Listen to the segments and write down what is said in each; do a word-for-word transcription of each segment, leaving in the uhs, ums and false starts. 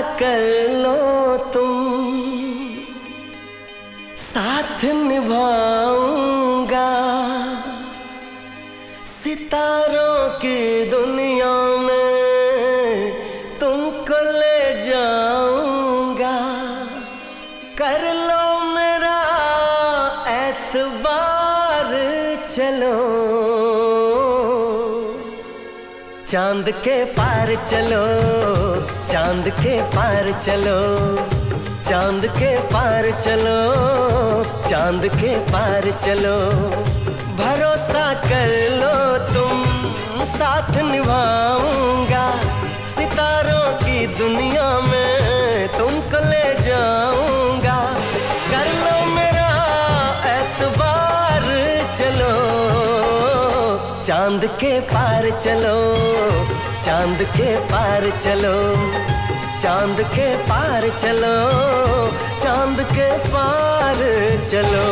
कर लो तुम, साथ निभाऊंगा सितारों की दुनिया में, तुमको ले जाऊंगा। कर लो मेरा एतबार, चलो चांद के पार चलो, चांद के पार चलो, चांद के पार चलो, चांद के पार चलो। भरोसा कर लो तुम, साथ निभाऊंगा सितारों की दुनिया में, तुमको ले जाऊंगा। कर लो मेरा एतबार, चलो चांद के पार चलो, चांद के पार चलो, चांद के पार चलो, चांद के पार चलो।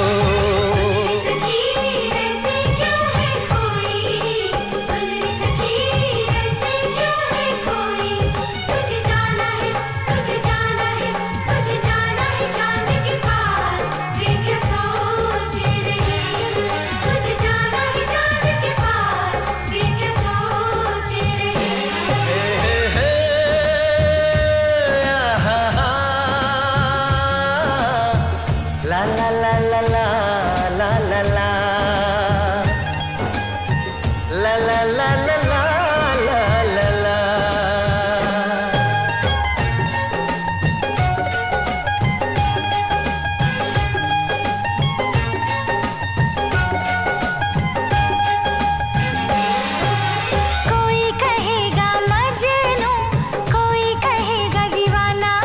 La la la la la la la la la la la la la la la। कोई कहेगा मजनू, कोई कहेगा दीवाना,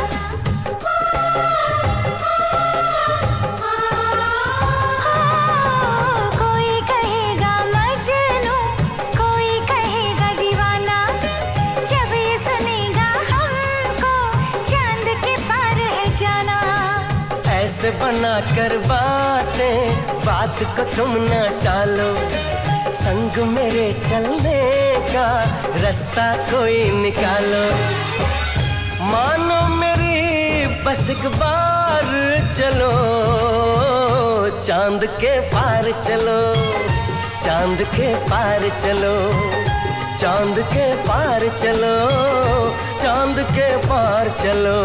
कोई कहेगा मजनू, कोई कहेगा दीवाना। जब ये सुनेगा हमको चांद के पार है जाना। ऐसे बना कर बातें, बात को तुम न टालो, संग मेरे चलने का रास्ता कोई निकालो। मानो मेरी बस एक बार चलो, चांद के पार चलो, चांद के पार चलो, चांद के पार चलो, चांद के पार चलो।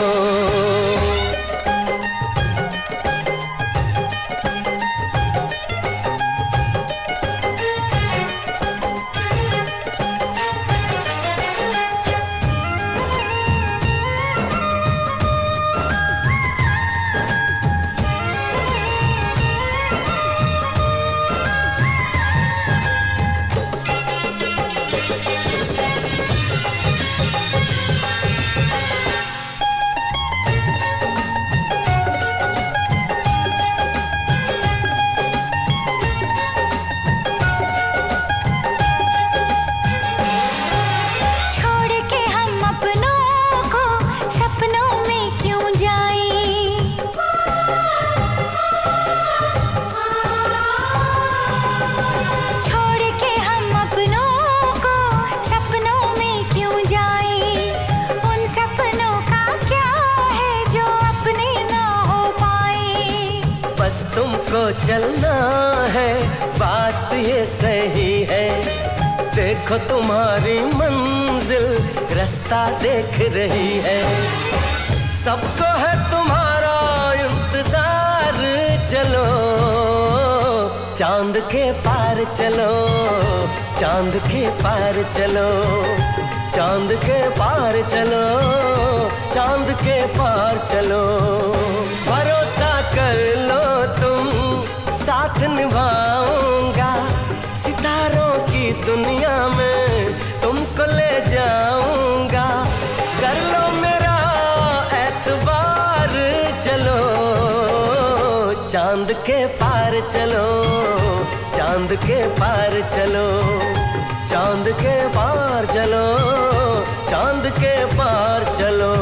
तुमको चलना है, बात ये सही है। देखो तुम्हारी मंजिल रास्ता देख रही है, सबको है तुम्हारा इंतजार। चलो चांद के पार चलो, चांद के पार चलो, चांद के पार चलो, चांद के पार चलो। भरोसा कर लो तुम, साथ निभाऊंगा सितारों की दुनिया में, तुमको ले जाऊंगा। कर लो मेरा एतबार, चलो चांद के पार चलो, चांद के पार चलो, चांद के पार चलो, चांद के पार चलो।